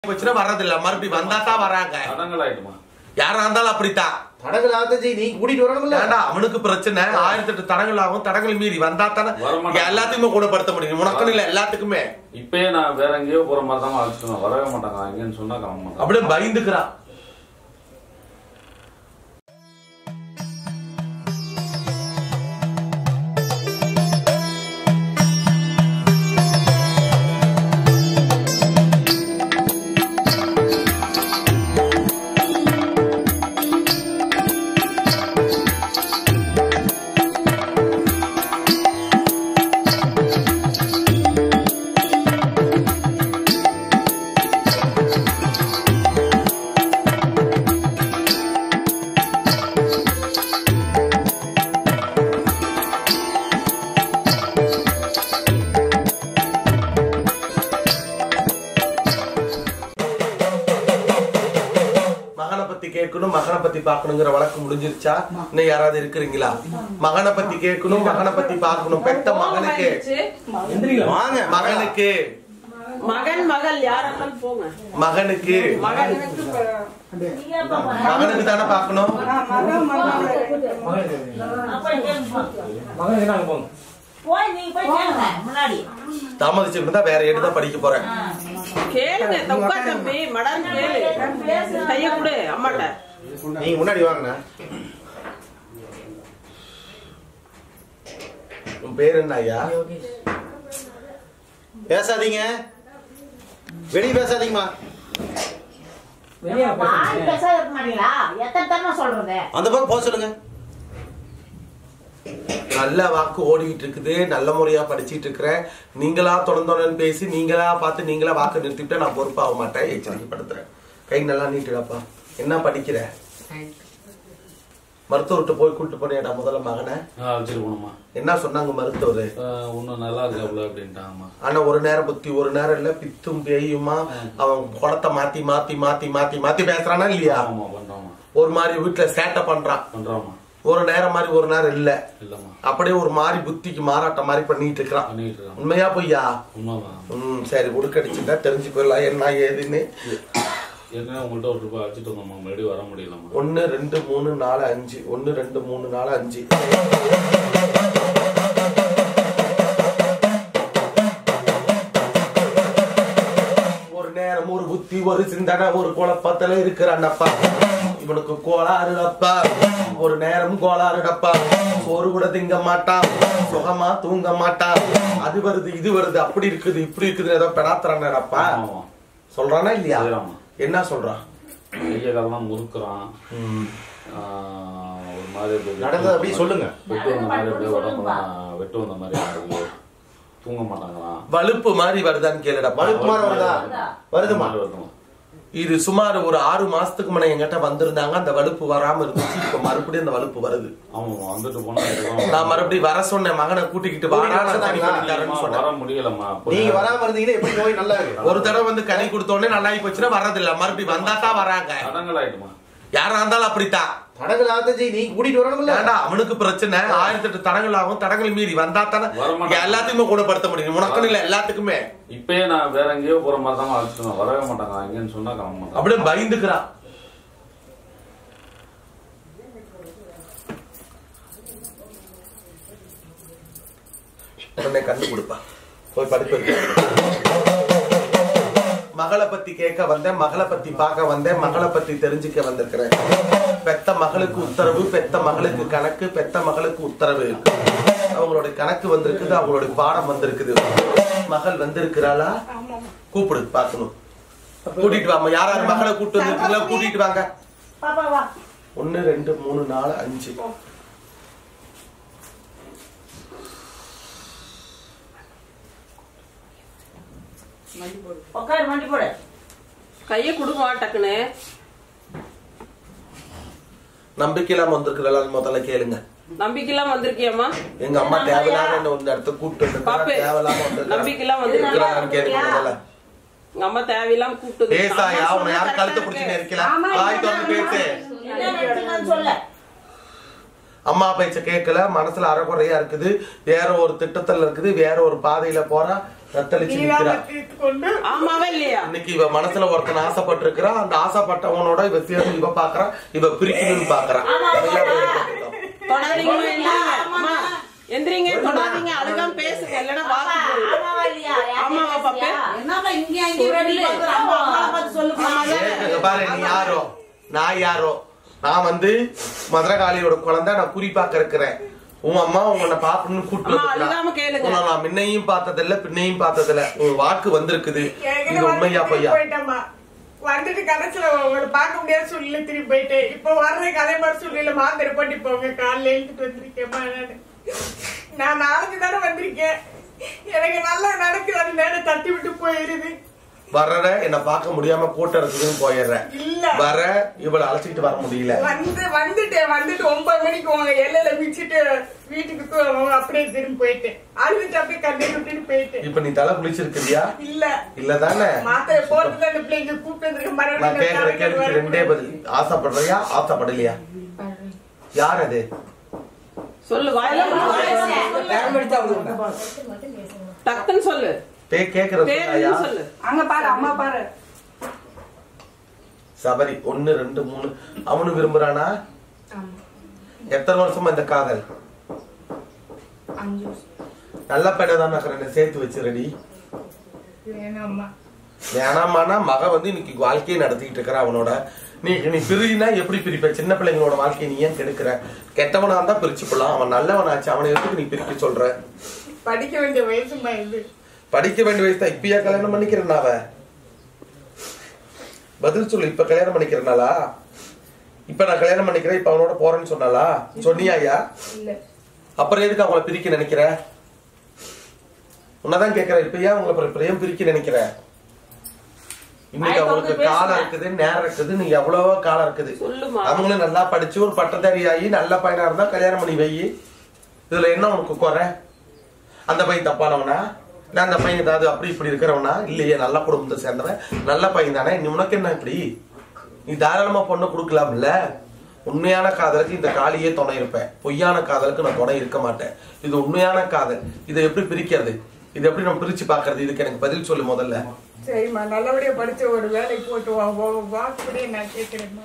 போச்சுன்னா வர்றதில்ல, மறுபடியும் வந்தா தான் வராங்க. தடங்கலாயிட்டுமா யாரா இருந்தாலும் அப்படித்தான். தடங்கள் ஆகுது, நீ கூட்டிட்டு வரணும்ல. அவனுக்கு பிரச்சனை 1008 தடங்கள் ஆகும். தடங்கள் மீறி வந்தா தானே எல்லாத்தையுமே குணப்படுத்த முடியும். உனக்கு இல்ல, எல்லாத்துக்குமே. இப்பயே நான் வேற எங்கேயோ போற மாதிரி தான் அழைச்சிட்டு வரவே மாட்டாங்க. அங்கேன்னு சொன்னா கிளம்ப மாட்டாங்க. அப்படியே பயந்துக்கிறான். கேட்கணும், மகனை பத்தி பாக்கணுங்கிற வழக்கு முடிஞ்சிருச்சா? இன்னும் யாராவது இருக்கிறீங்களா? மகனை பத்தி கேட்கணும், மகனை பத்தி பாக்கணும். பெத்த மகனுக்கு மகனுக்கு மகன் மகள் யாராலும் போங்க. மகனுக்கு மகனுக்கு தானே பாக்கணும். தாமதிச்சுட்டு வேற எடுதான் படிக்க போறேன். கேளுங்க தப்பா தம்பி மடம் கேளு. கைய கொடு அம்மாட்ட. நீங்க முன்னாடி வாங்கண்ணா. உன் பேர் என்ன ஐயா? பேசாதீங்க, வெளியே பேசாதீங்கம்மா. அந்த பக்கம் போக சொல்லுங்க. நல்ல வாக்கு ஓடிட்டு இருக்குது, நல்ல முறையா படிச்சிட்டு இருக்கிறேன். நீங்களா தொடர்ந்தோன்னு பேசி நீங்களா பார்த்து நீங்களா வாக்கு நிறுத்திவிட்டா நான் பொறுப்பாக மாட்டேன். எச்சரிக்கைப்படுத்துறேன். கை நல்லா நீட்டுடாப்பா. என்ன படிக்கிற? மருத்துவர்கிட்ட போய் கூட்டு போனியாடா முதல்ல மகனை? அழைச்சிட்டு போனோமா. என்ன சொன்னாங்க மருத்துவர்? ஒன்னும் நல்லா இருக்காப்ல அப்படின்ட்டாங்கம்மா. ஆனா ஒரு நேரம் புத்தி, ஒரு நேரம் இல்ல பித்தும் பேயுமா அவன் குடத்தை மாத்தி மாத்தி மாத்தி மாத்தி மாத்தி பேசுறானா இல்லையா? ஒரு மாதிரி வீட்டுல சேட்டை பண்றான். ஒரு நேரம் மாதிரி ஒரு நேரம் இல்ல. அப்படியே ஒரு மாதிரி புத்திக்கு மாறாட்ட மாதிரி பண்ணிட்டு இருக்கிறான். உண்மையா பொய்யா? சரி, உடுக்கடிச்சுட்டா தெரிஞ்சு போயிடலாம் என்ன ஏதுன்னு. 1 2 3 4 5 1 2 3 4 5. ஒரு நேரம் ஒரு புத்தி ஒரு சிந்தனை ஒரு குழப்பத்துல இருக்கிறான்ப்பா. இவனுக்கு கோளாறுடப்பா. ஒரு நேரம் கோளாறுடப்பா. சோறு கூட திங்க மாட்டான், சுகமா தூங்க மாட்டான். அது வருது இது வருது, அப்படி இருக்குது இப்படி இருக்குது ஏதோ பெடாத்துறானப்பா. சொல்றானா இல்லையா? என்ன சொல்றான்? கையெல்லாம் முறுக்குறான். ஒரு மாதிரி நடந்தது அப்படி சொல்லுங்க. வெட்டு வந்த மாதிரி அப்படியே உடம்புலாம் வெட்டு வந்த மாதிரி தூங்க மாட்டாங்களாம். வலுப்பு மாதிரி வருதான்னு கேளுடா. வலுப்பு மாதிரி வருதா? வருதுமா? இது சுமார் ஒரு 6 மாசத்துக்கு முன்ன என்கிட்ட வந்திருந்தாங்க. அந்த வலுப்பு வராம இருந்துச்சு. இப்ப மறுபடியும் அந்த வலுப்பு வருது. நான் மறுபடியும் வர சொன்னேன், மகனை கூட்டிக்கிட்டு வர முடியலம்மா. நீங்க வராம இருந்தீங்கன்னா எப்படி போய் நல்லா இருக்கு. ஒரு தடவை வந்து கனி கொடுத்தோடனே நல்லா போச்சுன்னா வர்றதில்ல, மறுபடியும் வந்தா தான் வராங்க. தடங்கலாயிட்டுமா. யாரா இருந்தாலும் அப்படித்தான். தடங்கள் ஆகுது, நீ கூட்டிட்டு வரணும்ல. அவனுக்கு பிரச்சனை 1008 தடங்கள் ஆகும். தடங்கள் மீறி வந்தா தானே எல்லாத்தையுமே குணப்படுத்த முடியும். உனக்கு இல்ல, எல்லாத்துக்குமே. இப்பயே நான் வேற எங்கேயோ போற மாதிரி தான் அழைச்சிட்டு வரவே மாட்டாங்க. அங்கேன்னு சொன்னா கிளம்ப மாட்டாங்க. அப்படியே பயந்துக்கிறான். உடனே கண்ணு கொடுப்பா. போய் படிப்பு. மகளை பத்தி கேட்க வந்தேன், மகளை பத்தி பார்க்க வந்தேன், மகளை பத்தி தெரிஞ்சுக்க வந்திருக்கிறேன். பெத்த மகளுக்கு உத்தரவு, பெத்த மகளுக்கு கணக்கு, பெத்த மகளுக்கு உத்தரவு. அவங்களுடைய கணக்கு வந்திருக்குது, அவங்களுடைய பாடம் வந்திருக்குது. மகள் வந்திருக்கிறாளா? கூப்பிடு பாக்கணும். கூட்டிட்டு வாங்க. யாராரு மகளை கூட்டு வந்திருக்கீங்களா? கூட்டிட்டு வாங்க. 1 2 3 4 5. கைய குடுமா டக்குன்னு. நம்பிக்கை இல்லாம வந்திருக்கிறா முதல்ல கேளுங்க. நம்பிக்கை இல்லாம வந்திருக்கியாமா? எங்க அம்மா தேவையில்லாம இந்த இடத்த கூப்பிட்டு தேவையில்லாம நம்பிக்கை இல்லாம வந்திருக்கிறான்னு கேளுங்க முதல்ல. உங்க அம்மா தேவையில்லாம கூப்பிட்டு பேசாயா? உன்னை யாரும் கழுத்தை பிடிச்சுன்னு இருக்கலாம். வாய் திறந்து பேசு. அம்மா பேச்ச கேட்கல, மனசுல அறகுறையா இருக்குது, வேற ஒரு திட்டத்துல இருக்குது, வேற ஒரு பாதையில போறா. தத்தளிச்சு நிக்கிறா. ஆமாவா இல்லையா? இன்னைக்கு இவ மனசுல ஒருத்தன் ஆசைப்பட்டு இருக்கிறா. அந்த ஆசைப்பட்டவனோட இவ சேர்ந்து இவ பாக்குறா, இவ பிரிக்கணும்னு பாக்குறா. தொடாதீங்க இல்ல அம்மா, எந்திரிங்க, தொடாதீங்க, அழுகாம பேசுங்க, இல்லன்னா வாக்கு போடுங்க. ஆமாவா பாப்பா? என்னப்பா இங்க அங்க வெளிய அம்மா பார்த்து சொல்லுங்க. பாரு, நீ யாரோ நான் யாரோ? நான் வந்து மதுரகாளியோட குழந்தை. நான் குறிப்பாக்க இருக்கிறேன். உன் அம்மா உன்னை பாக்கணும்னு கூட்டு நான் முன்னையும் பார்த்ததில்ல பின்னையும் பார்த்ததில்ல. உன் வாக்கு வந்திருக்குது. இது உண்மையா பொய்யா? வந்துட்டு கடைசியில உங்களை பார்க்க முடியாத சூழ்நிலை திரும்பி போயிட்டேன். இப்ப வர்றதுக்கு அதே மாதிரி சூழ்நிலை மாத்திரை பண்ணி போங்க. காலையில எழுந்துட்டு வந்திருக்கேன். நான் நாளைக்கு தானே வந்திருக்கேன். எனக்கு நல்லா நடக்குது. அது நேரம் தட்டி விட்டு போயிருது. வர்ற என்ன பார்க்க முடியாம கூட்டம் இருக்குதுன்னு போயிடுறேன். வர இவளை அழைச்சிட்டு வர முடியல. வந்துட்டு 9 மணிக்கு உங்க எல்லையில மிச்சிட்டு வீட்டுக்கு அப்படியே திரும்பி போயிட்டேன். அழுதுட்டு அப்படியே கண்ணீர் விட்டுட்டு போயிட்டேன். இப்ப நீ தலை குளிச்சிருக்கியா? இல்ல தானே? மாத்திரை போட்டு அந்த பிள்ளைங்க கூப்பிட்டு நான் கேக்குற கேள்விக்கு ரெண்டே பதில். ஆசைப்படுறியா ஆசைப்படலையா? யார் அது? சொல்லு, வாயில டக்குன்னு சொல்லு. கேக்குறது சொல்லு. அங்க பாரு, அம்மா பாரு. சபரி 1 2 3 அவனு விரும்புறானா? எத்தனை வருஷமா இந்த காதல்? 5 வருஷம். நல்ல பையனை தான் சேர்த்து வச்சு ரெடி. வேணாமானா மக வந்து இன்னைக்கு வாழ்க்கையை நடத்திட்டு இருக்கிற அவனோட. நீ பிரினா எப்படி பிரிப்ப? சின்ன பிள்ளைங்களோட வாழ்க்கையை நீ ஏன் கெடுக்கிற? கெட்டவனா இருந்தா பிரிச்சு போடலாம். அவன் நல்லவனாச்சு, அவனை எப்படி நீ பிரிக்க சொல்ற? படிக்க வேண்டிய வயசுமா இது. படிக்க வேண்டிய வயசு தான். இப்பயா கல்யாணம் பண்ணிக்கிறேன்? அவ பதில் சொல்லு. இப்ப கல்யாணம் பண்ணிக்கிறனாலா? இப்ப நான் கல்யாணம் பண்ணிக்கிறேன் இப்ப அவனோட போறேன்னு சொன்னாலா? சொன்னியா? அப்புறம் எதுக்கு அவங்களை பிரிக்க நினைக்கிற? உன்னதான் கேக்குற. இப்ப ஏன் உங்களை ஏன் பிரிக்க நினைக்கிற? இன்னைக்கு அவங்களுக்கு காலம் இருக்குது, நேரம் இருக்குது, நீ எவ்வளவோ காலம் இருக்குது. அவங்களும் நல்லா படிச்சு ஒரு பட்டதாரி ஆகி நல்ல பையனா இருந்தா கல்யாணம் பண்ணி வை. இதுல என்ன உனக்கு குறை? அந்த பையன் தப்பானவனா? நான் அந்த பையன் ஏதாவது அப்படி இப்படி இருக்கிறவனா? இல்லையே, நல்ல குடும்பத்தை சேர்ந்தவன், நல்ல பையன் தானே. நீ உனக்கு என்ன இப்படி? நீ தாராளமா பொண்ணு கொடுக்கலாம்ல. உண்மையான காதலுக்கு இந்த காலியே துணை இருப்பேன். பொய்யான காதலுக்கு நான் துணை இருக்க மாட்டேன். இது உண்மையான காதல். இதை எப்படி பிரிக்கிறது? இது எப்படி நம்ம பிரிச்சு பாக்குறது? இதுக்கு எனக்கு பதில் சொல்லு முதல்ல. சரிம்மா, நல்லபடியா படிச்ச ஒரு வேலைக்கு போட்டு வாக்குப்படியே நான் கேட்கிறேன்மா.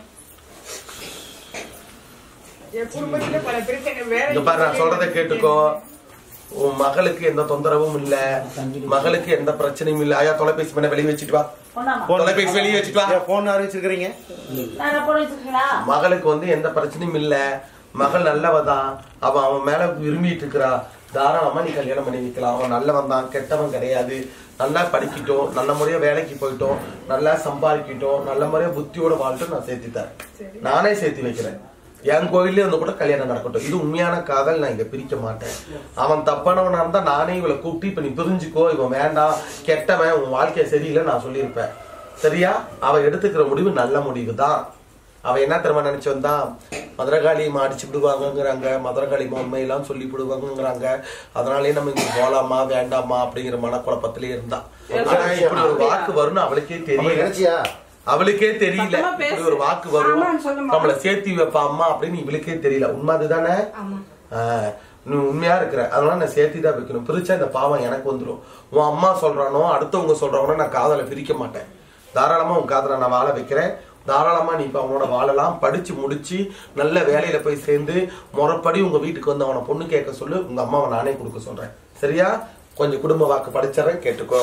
என் குடும்பத்துல பல பிரச்சனை. வேலை நான் சொல்றதை கேட்டுக்கோ. உன் மகளுக்கு எந்த தொந்தரவும் இல்ல, மகளுக்கு எந்த பிரச்சனையும் இல்ல. ஆயா தொலைபேசி பண்ண வெளியே வச்சுட்டு வா. தொலைபேசி வெளியே வச்சுட்டு வா. போன் அறிவிச்சிருக்கீங்க. மகளுக்கு வந்து எந்த பிரச்சனையும் இல்ல. மகள் நல்லவதான். அவன் மேல விரும்பிட்டு இருக்கிறா. தாராளமா நீ கல்யாணம் பண்ணி வைக்கலாம். அவன் நல்லவன் தான், கெட்டவன் கிடையாது. நல்லா படிக்கிட்டோம், நல்ல முறையா வேலைக்கு போயிட்டோம், நல்லா சம்பாதிக்கிட்டோம், நல்ல முறையா புத்தியோட வாழ்ட்டு நான் சேர்த்தித்தேன். நானே சேர்த்து வைக்கிறேன். என் கோயிலே வந்து கூட கல்யாணம் நடக்கட்டும். இது உண்மையான காதல். நான் இங்க பிரிக்க மாட்டேன். அவன் தப்பானவனா இருந்தா நானே இவளை கூப்பிட்டு இப்ப நீ பிரிஞ்சுக்கோ, இவன் வேண்டாம், கெட்டவன், உன் வாழ்க்கைய சரியில்லை நான் சொல்லியிருப்பேன். சரியா? அவ எடுத்துக்கிற முடிவு நல்ல முடிவு தான். அவ என்ன தெரியுமா நினைச்சு வந்தா? மதுரகாளியம்மா அடிச்சு விடுவாங்கிறாங்க, மதுரகாளியம்மா உண்மையெல்லாம் சொல்லி விடுவாங்கிறாங்க, அதனாலே நம்ம இங்க போலாமா வேண்டாமா அப்படிங்கிற மனக்குழப்பத்திலே இருந்தா. ஆனா இப்படி ஒரு வாக்கு வரும்னு அவளுக்கே தெரியல. அவளுக்கே தெரியல இப்படி ஒரு வாக்கு வரும், நம்மள சேர்த்தி வைப்பா அம்மா அப்படின்னு இவளுக்கே தெரியல. உண்மை அதுதானே? நீ உண்மையா இருக்கிற, அதனால நான் சேர்த்தி தான் வைக்கணும். பிரிச்சா இந்த பாவம் எனக்கு வந்துடும். உன் அம்மா சொல்றானோ அடுத்தவங்க சொல்றாங்களோ நான் காதலை பிரிக்க மாட்டேன். தாராளமா உன் காதலை நான் வாழ வைக்கிறேன். தாராளமா நீ இப்ப அவனோட வாழலாம். படிச்சு முடிச்சு நல்ல வேலையில போய் சேர்ந்து முறைப்படி உங்க வீட்டுக்கு வந்து அவனை பொண்ணு கேட்க சொல்லு. உங்க அம்மாவை நானே கொடுக்க சொல்றேன். சரியா? கொஞ்சம் குடும்ப வாக்கு படிச்சறேன், கேட்டுக்கோ.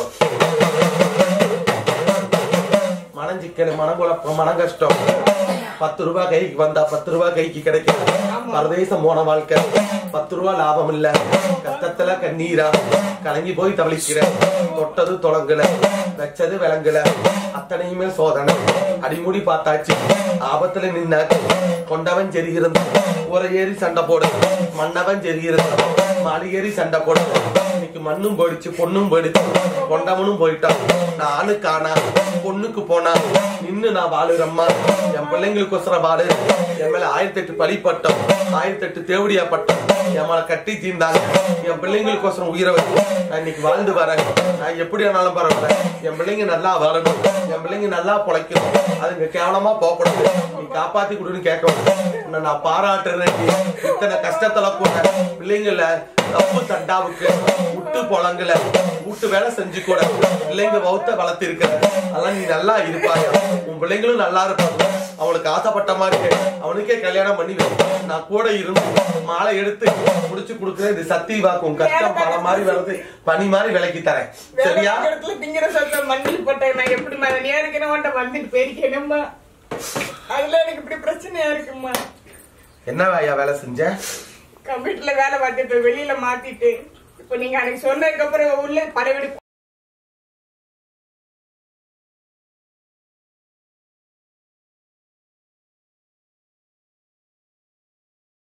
மனஞ்சிக்கல், மனக்குழப்பம், மன கஷ்டம். 10 ரூபாய் கைக்கு வந்தா 10 ரூபாய் கைக்கு கிடைக்கும். பரதேசம் போன வாழ்க்கை. 10 ரூபாய் லாபம் இல்ல. கஷ்டத்துல கண்ணீரா கலங்கி போய் தவளிக்கிற. தொட்டது தொலங்கல, வச்சது விளங்கல, அத்தனையுமே சோதனை. அடிமுடி பார்த்தாச்சு, ஆபத்துல நின்னாச்சு. கொண்டவன் செரிகிறது, உரை ஏறி சண்டை போடு. மன்னவன் செரிகிறது, மாளிகேறி சண்டை போடு. இன்னைக்கு மண்ணும் போயிடுச்சு, பொண்ணும் போயிடுச்சு, கொண்டவனும் போயிட்டான். நானு காணா, பொண்ணுக்கு போனா நின்னு நான் வாழுறம்மா. என் பிள்ளைங்களுக்கோசரம் வாழு. என் மேல 1008 பழிப்பட்டம், 1008 தேவடியா பட்டம் என் மேல கட்டி தீர்ந்தாங்க. என் பிள்ளைங்களுக்கோசரம் உயிரை வச்சு நான் இன்னைக்கு வாழ்ந்து வரேன். நான் எப்படி ஆனாலும் பரவாயில்ல, என் பிள்ளைங்க நல்லா வாழணும், என் பிள்ளைங்க நல்லா பொழைக்கணும். அதுங்க கேவலமா போகக்கூடாது. நீ காப்பாத்தி கொடுன்னு கேட்க உன்னை நான் பாராட்டுறேன். இத்தனை கஷ்டத்துல கூட பிள்ளைங்கள தப்பு தண்டாவுக்கு விட்டு பொழங்கல வீட்டு வேலை செஞ்சு கூட பிள்ளைங்க வௌத்த வளர்த்து இருக்கிற அதெல்லாம் நீ நல்லா இருப்பாங்க. உன் பிள்ளைங்களும் நல்லா இருப்பாங்க. அவளுக்கு ஆசைப்பட்ட மாதிரி அவனுக்கே கல்யாணம் பண்ணி நான் கூட இருந்து மாலை எடுத்து முடிச்சு கொடுக்குறேன். இது சத்தி வாக்கும் கஷ்டம் பல மாதிரி வருது பனி மாதிரி விலைக்கு தரேன். சரியா? திங்கிற சத்தம் மண்ணில் போட்டேன். நான் எப்படி மதனியா இருக்கேன் வந்துட்டு போயிருக்கேனும்மா. அதுல எனக்கு இப்படி பிரச்சனையா இருக்குமா. என்ன வேலை செஞ்ச? கம்ப்யூட்டர்ல வேலை பார்த்துட்டு வெளியில மாத்திட்டு இப்ப நீங்க அன்னைக்கு சொன்னதுக்கு அப்புறம் உள்ள பழையபடி